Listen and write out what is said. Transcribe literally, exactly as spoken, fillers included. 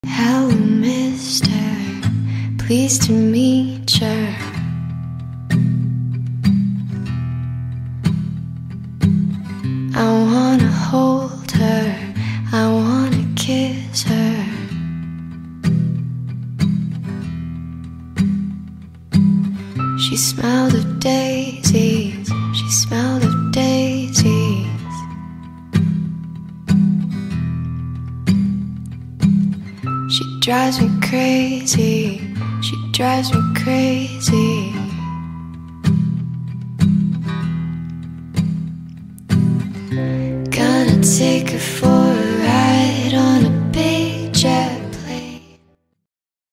Hello, mister, pleased to meet ya. I wanna hold her, I wanna kiss her. She smelled of daisies, she smelled of daisies. She drives me crazy, she drives me crazy. Gonna take her for